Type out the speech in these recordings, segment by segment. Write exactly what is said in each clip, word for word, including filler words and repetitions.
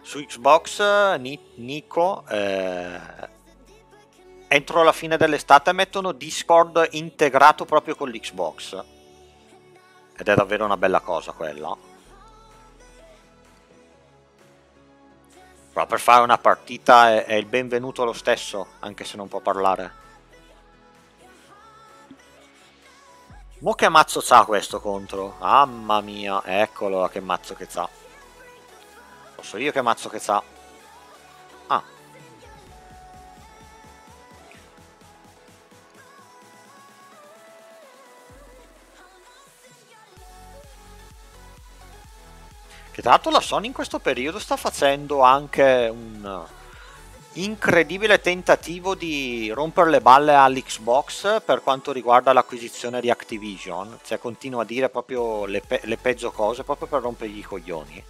Su Xbox, Ni- Nico, eh, entro la fine dell'estate mettono Discord integrato proprio con l'Xbox. Ed è davvero una bella cosa quella. Però per fare una partita è, è il benvenuto lo stesso, anche se non può parlare. Mo che mazzo c'ha questo contro? Mamma mia, eccolo che mazzo che c'ha. Lo so io che mazzo che c'ha. Ah. Che tra l'altro la Sony in questo periodo sta facendo anche un incredibile tentativo di rompere le balle all'Xbox per quanto riguarda l'acquisizione di Activision. Cioè continua a dire proprio le, pe le peggio cose proprio per rompergli i coglioni.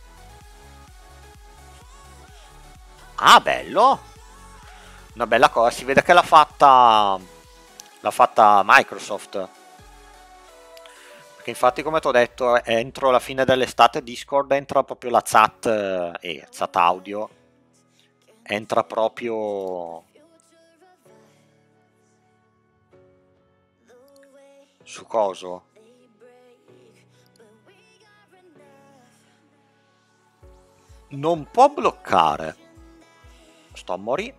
Ah, bello! Una bella cosa, si vede che l'ha fatta l'ha fatta Microsoft. Perché infatti, come ti ho detto, entro la fine dell'estate Discord entra proprio la chat eh, e chat audio. Entra proprio su coso. Non può bloccare. Sto a morire.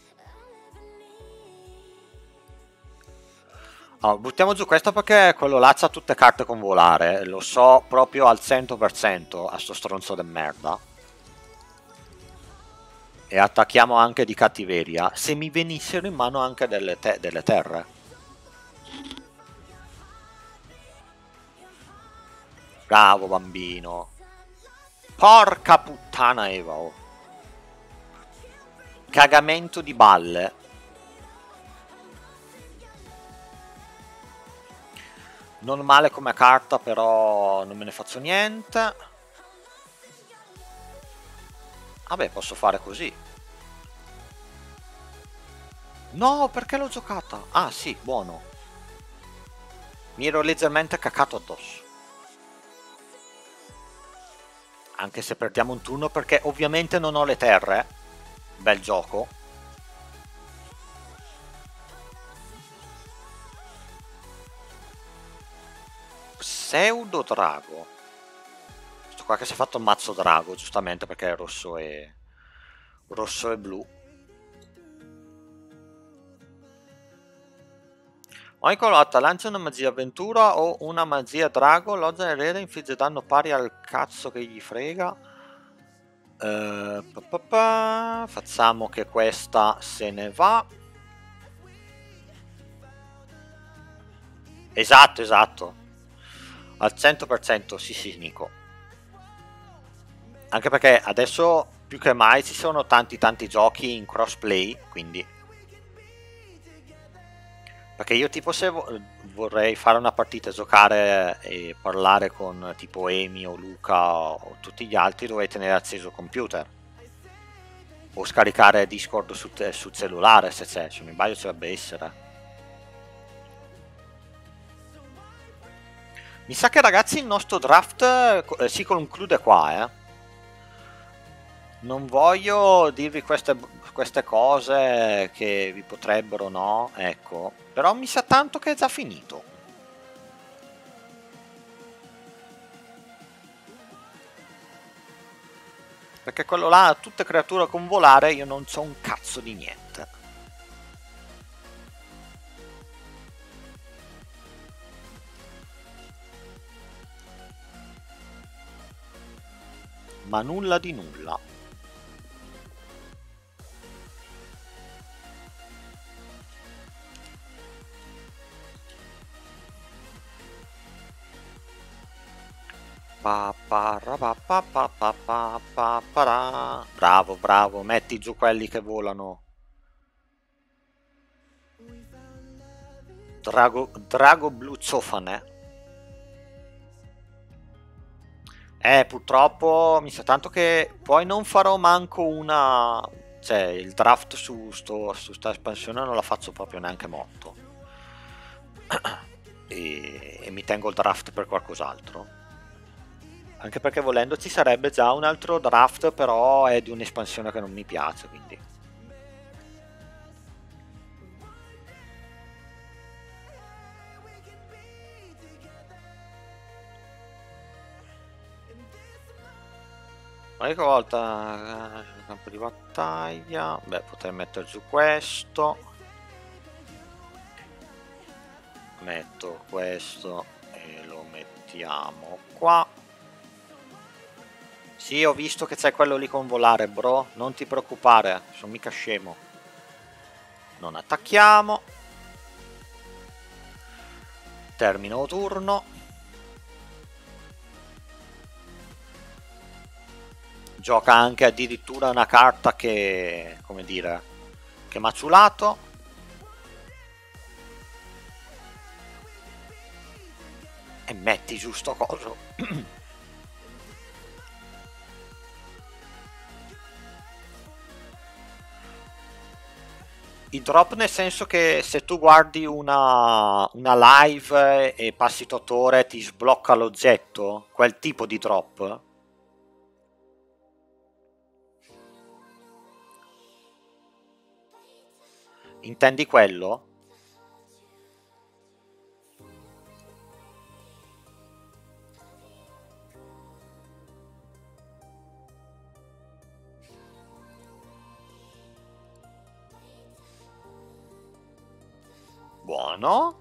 Allora, buttiamo giù questo perché quello là c'ha tutte carte con volare. Lo so proprio al cento per cento a sto stronzo de merda. E attacchiamo anche di cattiveria. Se mi venissero in mano anche delle, te delle terre. Bravo bambino. Porca puttana Eva. Oh. Cagamento di balle. Non male come carta, però non me ne faccio niente. Vabbè, posso fare così. No, perché l'ho giocata? Ah, sì, buono. Mi ero leggermente cacato addosso. Anche se perdiamo un turno perché ovviamente non ho le terre. Bel gioco. Pseudo drago. Sto qua che si è fatto il mazzo drago, giustamente perché è rosso e... rosso e blu. Ogni colata lancia una magia avventura o una magia drago, l'oggia erede infligge danno pari al cazzo che gli frega. Uh, pa pa pa. Facciamo che questa se ne va. Esatto, esatto. Al cento per cento, sì sì Nico. Anche perché adesso più che mai ci sono tanti tanti giochi in crossplay, quindi... Perché io tipo se vorrei fare una partita, giocare e parlare con tipo Amy o Luca o tutti gli altri, dovrei tenere acceso il computer. O scaricare Discord su, su cellulare se c'è, se non mi sbaglio ci dovrebbe essere. Mi sa che ragazzi il nostro draft eh, si conclude qua, eh. Non voglio dirvi queste, queste cose che vi potrebbero, no? Ecco, però mi sa tanto che è già finito. Perché quello là, tutte creature con volare, io non so un cazzo di niente. Ma nulla di nulla. Bravo, bravo, metti giù quelli che volano. Drago, drago blu ciofane. Eh, purtroppo mi sa tanto che poi non farò manco una... Cioè, il draft su, sto, su sta espansione non la faccio proprio neanche molto. E, e mi tengo il draft per qualcos'altro. Anche perché volendo ci sarebbe già un altro draft, però è di un'espansione che non mi piace, quindi... Qualche volta eh, campo di battaglia, beh, potrei mettere giù questo. Metto questo e lo mettiamo qua. Sì, ho visto che c'è quello lì con volare, bro. Non ti preoccupare, sono mica scemo. Non attacchiamo. Termino turno. Gioca anche addirittura una carta che, come dire, che maciulato. E metti giusto coso. I drop nel senso che se tu guardi una, una live e passi otto ore ti sblocca l'oggetto, quel tipo di drop. Intendi quello? Buono.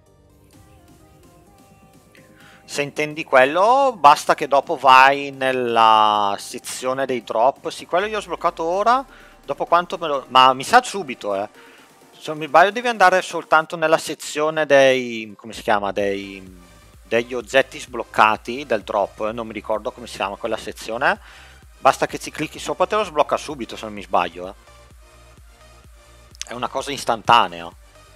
Se intendi quello, basta che dopo vai nella sezione dei drop. Sì, quello io ho sbloccato ora. Dopo quanto me lo... Ma mi sa subito, eh. Se non mi sbaglio devi andare soltanto nella sezione dei... come si chiama? Dei... degli oggetti sbloccati del drop. Non mi ricordo come si chiama quella sezione. Basta che ci clicchi sopra e te lo sblocca subito, se non mi sbaglio, eh. È una cosa istantanea.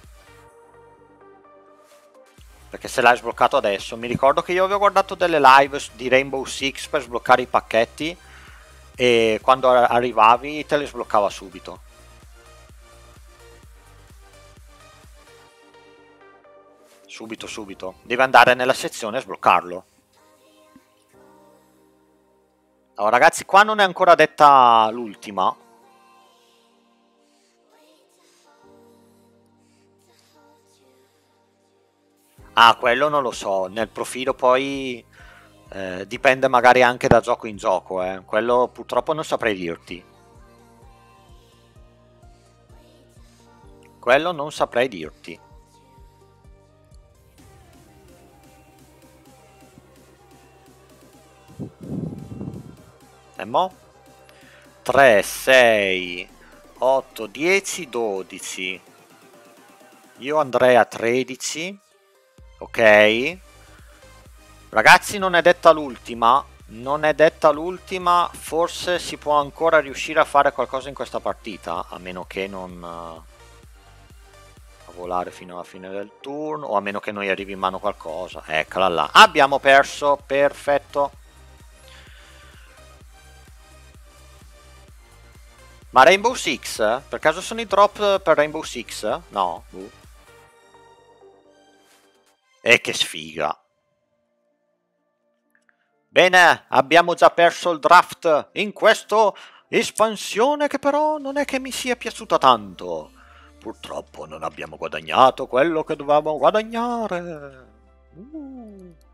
Perché se l'hai sbloccato adesso, mi ricordo che io avevo guardato delle live di Rainbow Six per sbloccare i pacchetti e quando arrivavi te li sbloccava subito. Subito, subito. Devi andare nella sezione e sbloccarlo. Allora ragazzi, qua non è ancora detta l'ultima. Ah, quello non lo so. Nel profilo poi eh, dipende magari anche da gioco in gioco, eh. Quello purtroppo non saprei dirti. Quello non saprei dirti. E mo? tre, sei, otto, dieci, dodici. Io andrei a tredici. Ok. Ragazzi, non è detta l'ultima. Non è detta l'ultima. Forse si può ancora riuscire a fare qualcosa in questa partita. A meno che non... a volare fino alla fine del turno. O a meno che noi arrivi in mano qualcosa. Eccola là. Abbiamo perso. Perfetto. Ma Rainbow Six? Per caso sono i drop per Rainbow Six? No? Uh. E che sfiga. Bene, abbiamo già perso il draft in questa espansione che però non è che mi sia piaciuta tanto. Purtroppo non abbiamo guadagnato quello che dovevamo guadagnare. Uh.